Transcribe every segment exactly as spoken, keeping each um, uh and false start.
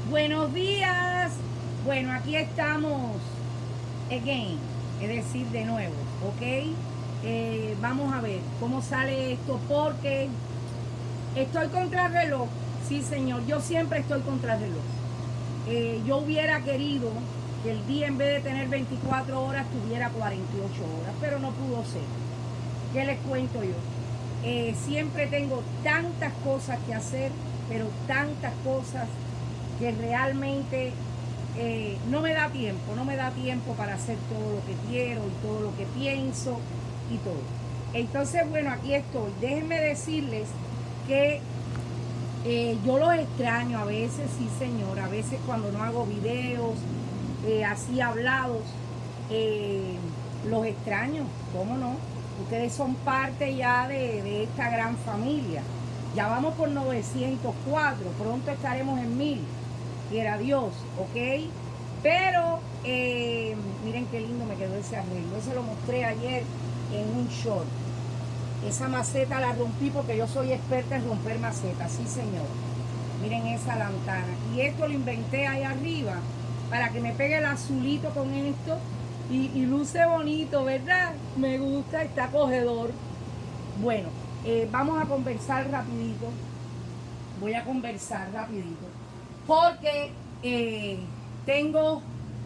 Buenos días. Bueno, aquí estamos again, es decir, de nuevo, ¿ok? Eh, vamos a ver cómo sale esto, porque estoy contra el reloj. Sí, señor, yo siempre estoy contra el reloj. Eh, yo hubiera querido que el día, en vez de tener veinticuatro horas, tuviera cuarenta y ocho horas, pero no pudo ser. ¿Qué les cuento yo? Eh, siempre tengo tantas cosas que hacer, pero tantas cosas que realmente eh, no me da tiempo, no me da tiempo para hacer todo lo que quiero y todo lo que pienso y todo. Entonces, bueno, aquí estoy. Déjenme decirles que eh, yo los extraño a veces, sí señor, a veces cuando no hago videos eh, así hablados, eh, los extraño, ¿cómo no? Ustedes son parte ya de, de esta gran familia. Ya vamos por novecientos cuatro, pronto estaremos en mil, quiera Dios, ¿ok? Pero, eh, miren qué lindo me quedó ese arreglo. Ese lo mostré ayer en un short. Esa maceta la rompí porque yo soy experta en romper macetas, sí señor. Miren esa lantana. Y esto lo inventé ahí arriba para que me pegue el azulito con esto. Y, y luce bonito, ¿verdad? Me gusta, está acogedor. Bueno, eh, vamos a conversar rapidito. Voy a conversar rapidito. Porque eh, tengo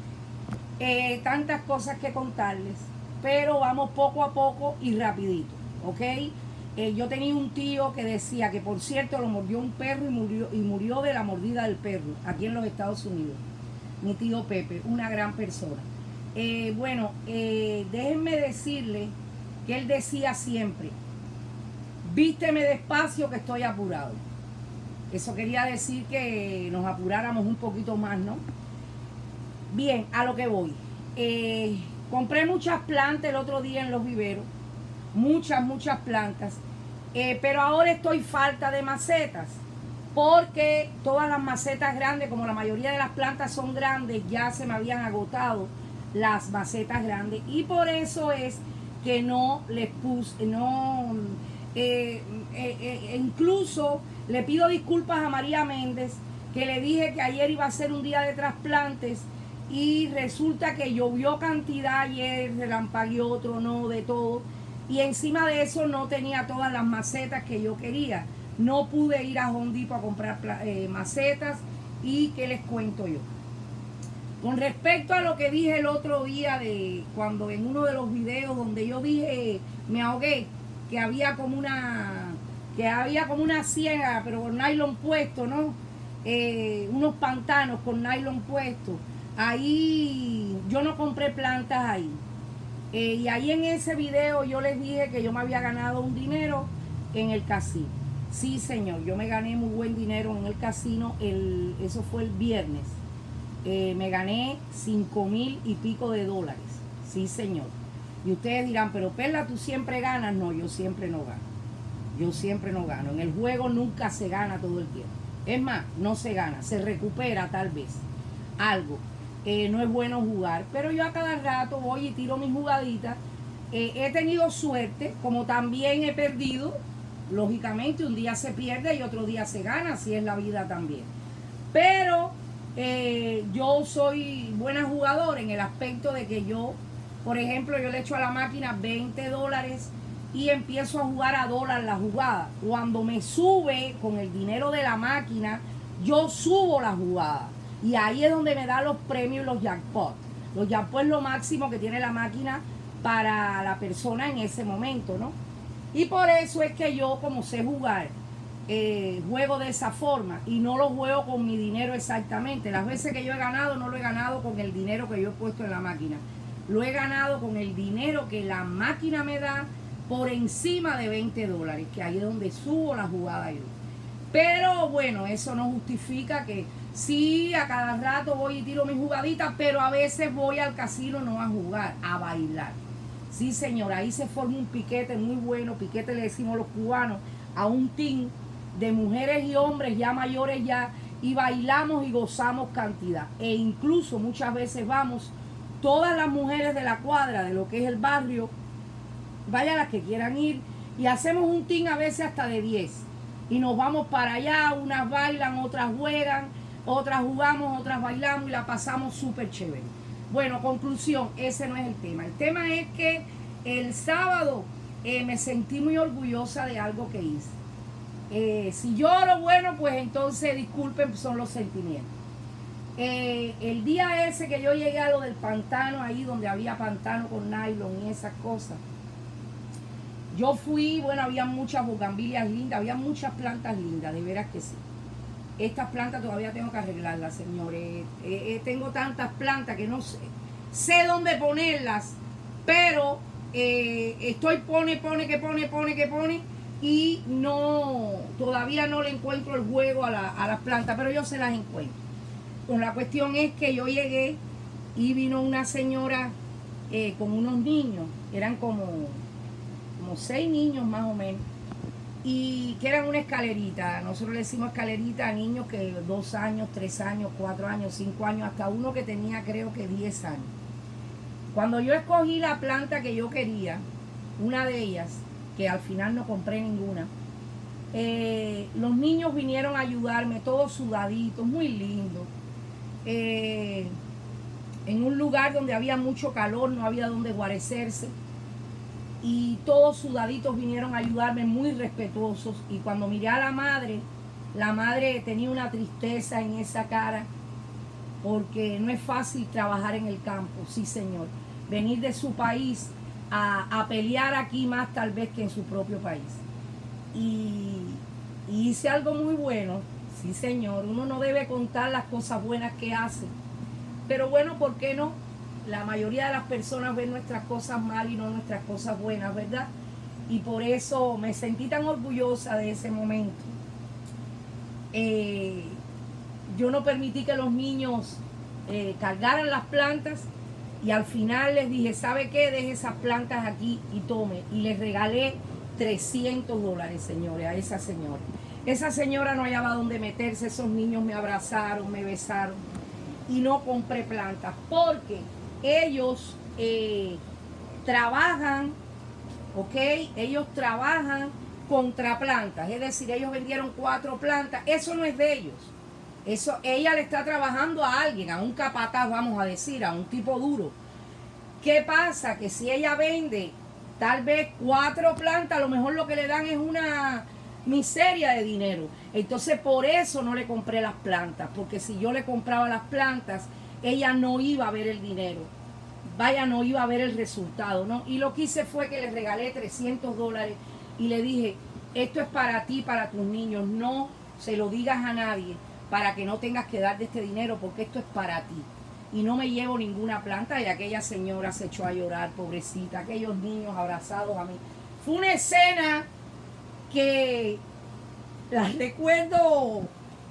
eh, tantas cosas que contarles. Pero vamos poco a poco y rapidito, ¿ok? Eh, yo tenía un tío que decía que, por cierto, lo mordió un perro y murió, y murió de la mordida del perro, aquí en los Estados Unidos. Mi tío Pepe, una gran persona. Eh, bueno, eh, déjenme decirle que él decía siempre, vísteme despacio que estoy apurado. Eso quería decir que nos apuráramos un poquito más, ¿no? Bien, a lo que voy. Eh, compré muchas plantas el otro día en los viveros, muchas, muchas plantas, eh, pero ahora estoy falta de macetas, porque todas las macetas grandes, como la mayoría de las plantas son grandes, ya se me habían agotado las macetas grandes, y por eso es que no les puse, no, eh, eh, eh, incluso le pido disculpas a María Méndez, que le dije que ayer iba a ser un día de trasplantes, y resulta que llovió cantidad ayer, relampagueó, tronó, de todo, y encima de eso no tenía todas las macetas que yo quería. No pude ir a Home Depot a comprar eh, macetas. Y ¿qué les cuento yo? Con respecto a lo que dije el otro día, de cuando en uno de los videos donde yo dije, me ahogué, que había como una que había como una ciénaga, pero con nylon puesto, ¿no? Eh, unos pantanos con nylon puesto. Ahí yo no compré plantas ahí. Eh, y ahí en ese video yo les dije que yo me había ganado un dinero en el casino. Sí, señor, yo me gané muy buen dinero en el casino. El, eso fue el viernes. Eh, me gané cinco mil y pico de dólares. Sí, señor. Y ustedes dirán, pero Perla, ¿tú siempre ganas? No, yo siempre no gano. Yo siempre no gano. En el juego nunca se gana todo el tiempo. Es más, no se gana. Se recupera tal vez algo. Eh, no es bueno jugar. Pero yo a cada rato voy y tiro mis jugaditas. Eh, he tenido suerte, como también he perdido. Lógicamente, un día se pierde y otro día se gana. Así es la vida también. Pero Eh, yo soy buena jugadora en el aspecto de que yo, por ejemplo, yo le echo a la máquina veinte dólares y empiezo a jugar a dólar la jugada. Cuando me sube con el dinero de la máquina, yo subo la jugada. Y ahí es donde me da los premios y los jackpots. Los jackpots es lo máximo que tiene la máquina para la persona en ese momento, ¿no? Y por eso es que yo, como sé jugar, Eh, juego de esa forma y no lo juego con mi dinero exactamente. Las veces que yo he ganado, no lo he ganado con el dinero que yo he puesto en la máquina. Lo he ganado con el dinero que la máquina me da por encima de veinte dólares, que ahí es donde subo la jugada yo. Pero bueno, eso no justifica que sí, a cada rato voy y tiro mis jugaditas, pero a veces voy al casino no a jugar, a bailar. Sí, señor, ahí se forma un piquete muy bueno, piquete le decimos los cubanos, a un team de mujeres y hombres ya mayores ya, y bailamos y gozamos cantidad. E incluso muchas veces vamos todas las mujeres de la cuadra, de lo que es el barrio, vaya las que quieran ir, y hacemos un team a veces hasta de diez. Y nos vamos para allá, unas bailan, otras juegan, otras jugamos, otras bailamos y la pasamos súper chévere. Bueno, conclusión, ese no es el tema. El tema es que el sábado eh, me sentí muy orgullosa de algo que hice. Eh, si lloro, bueno, pues entonces disculpen, son los sentimientos. Eh, el día ese que yo llegué a lo del pantano, ahí donde había pantano con nylon y esas cosas, yo fui, bueno, había muchas bugambilias lindas, había muchas plantas lindas, de veras que sí. Estas plantas todavía tengo que arreglarlas, señores. Eh, eh, tengo tantas plantas que no sé, sé dónde ponerlas, pero eh, estoy pone, pone, que pone, pone, que pone, y no, todavía no le encuentro el juego a, la, a las plantas, pero yo se las encuentro. Pues la cuestión es que yo llegué y vino una señora eh, con unos niños, eran como, como seis niños más o menos, y que eran una escalerita. Nosotros le decimos escalerita a niños que dos años, tres años, cuatro años, cinco años, hasta uno que tenía creo que diez años. Cuando yo escogí la planta que yo quería, una de ellas, que al final no compré ninguna, eh, los niños vinieron a ayudarme, todos sudaditos, muy lindos, eh, en un lugar donde había mucho calor, no había donde guarecerse, y todos sudaditos vinieron a ayudarme, muy respetuosos. Y cuando miré a la madre, la madre tenía una tristeza en esa cara, porque no es fácil trabajar en el campo, sí señor, venir de su país a, a pelear aquí más tal vez que en su propio país. Y, y hice algo muy bueno, sí señor, uno no debe contar las cosas buenas que hace, pero bueno, ¿por qué no? La mayoría de las personas ven nuestras cosas mal y no nuestras cosas buenas, ¿verdad? Y por eso me sentí tan orgullosa de ese momento. Eh, yo no permití que los niños eh, cargaran las plantas, y al final les dije, ¿sabe qué? Deje esas plantas aquí y tome. Y les regalé trescientos dólares, señores, a esa señora. Esa señora no hallaba dónde meterse, esos niños me abrazaron, me besaron, y no compré plantas porque ellos eh, trabajan, ¿ok? Ellos trabajan contra plantas, es decir, ellos vendieron cuatro plantas, eso no es de ellos. Eso, ella le está trabajando a alguien, a un capataz, vamos a decir, a un tipo duro. ¿Qué pasa? Que si ella vende tal vez cuatro plantas, a lo mejor lo que le dan es una miseria de dinero. Entonces por eso no le compré las plantas, porque si yo le compraba las plantas, ella no iba a ver el dinero. Vaya, no iba a ver el resultado, ¿no? Y lo que hice fue que le regalé trescientos dólares y le dije, esto es para ti, para tus niños, no se lo digas a nadie, para que no tengas que dar de este dinero, porque esto es para ti. Y no me llevo ninguna planta. Y aquella señora se echó a llorar, pobrecita, aquellos niños abrazados a mí. Fue una escena que la recuerdo,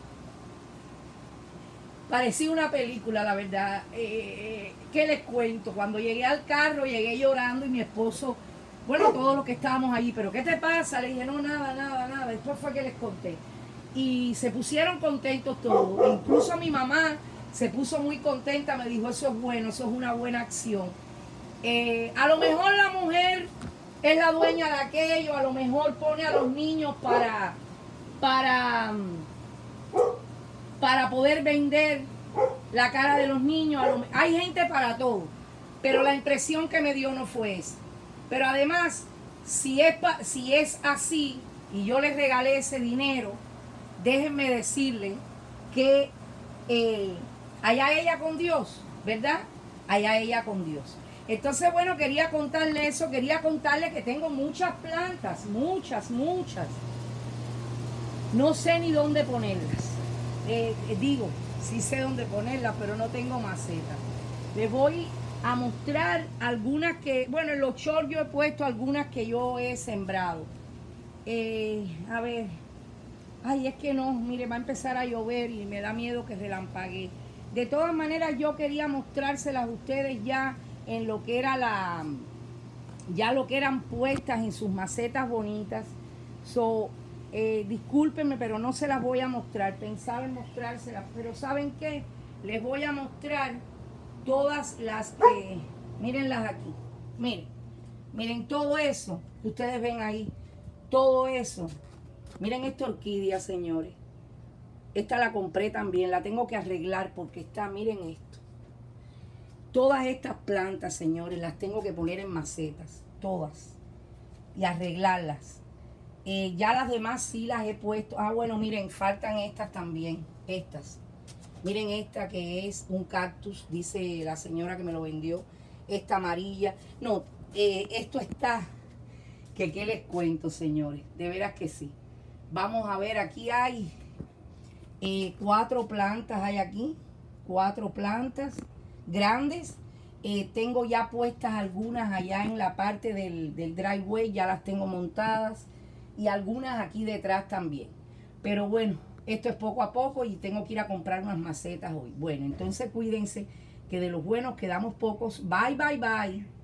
parecía una película, la verdad. Eh, ¿Qué les cuento? Cuando llegué al carro, llegué llorando, y mi esposo, bueno, todos los que estábamos allí, ¿pero qué te pasa? Le dije, no, nada, nada, nada. Después fue que les conté. Y se pusieron contentos todos. E incluso mi mamá se puso muy contenta, me dijo, eso es bueno, eso es una buena acción. Eh, a lo mejor la mujer es la dueña de aquello, a lo mejor pone a los niños para, para, para poder vender la cara de los niños. A lo, hay gente para todo, pero la impresión que me dio no fue esa. Pero además, si es, si es así, y yo les regalé ese dinero, déjenme decirle que eh, allá ella con Dios, ¿verdad? Allá ella con Dios. Entonces, bueno, quería contarle eso, quería contarle que tengo muchas plantas, muchas, muchas. No sé ni dónde ponerlas. Eh, eh, digo, sí sé dónde ponerlas, pero no tengo maceta. Les voy a mostrar algunas que, bueno, en los shorts yo he puesto algunas que yo he sembrado. Eh, a ver... Ay, es que no, mire, va a empezar a llover y me da miedo que relampaguee. De todas maneras, yo quería mostrárselas a ustedes ya en lo que era la, ya lo que eran puestas en sus macetas bonitas. So, eh, discúlpenme, pero no se las voy a mostrar. Pensaba en mostrárselas, pero ¿saben qué? Les voy a mostrar todas las que, mírenlas aquí. Miren, miren todo eso que ustedes ven ahí, todo eso. Miren esta orquídea, señores. Esta la compré también, la tengo que arreglar porque está, miren esto. Todas estas plantas, señores, las tengo que poner en macetas, todas, y arreglarlas. Eh, ya las demás sí las he puesto. Ah, bueno, miren, faltan estas también, estas. Miren esta que es un cactus, dice la señora que me lo vendió. Esta amarilla. No, eh, esto está, que qué les cuento, señores, de veras que sí. Vamos a ver, aquí hay eh, cuatro plantas, hay aquí, cuatro plantas grandes. Eh, tengo ya puestas algunas allá en la parte del, del driveway, ya las tengo montadas. Y algunas aquí detrás también. Pero bueno, esto es poco a poco y tengo que ir a comprar unas macetas hoy. Bueno, entonces cuídense que de los buenos quedamos pocos. Bye, bye, bye.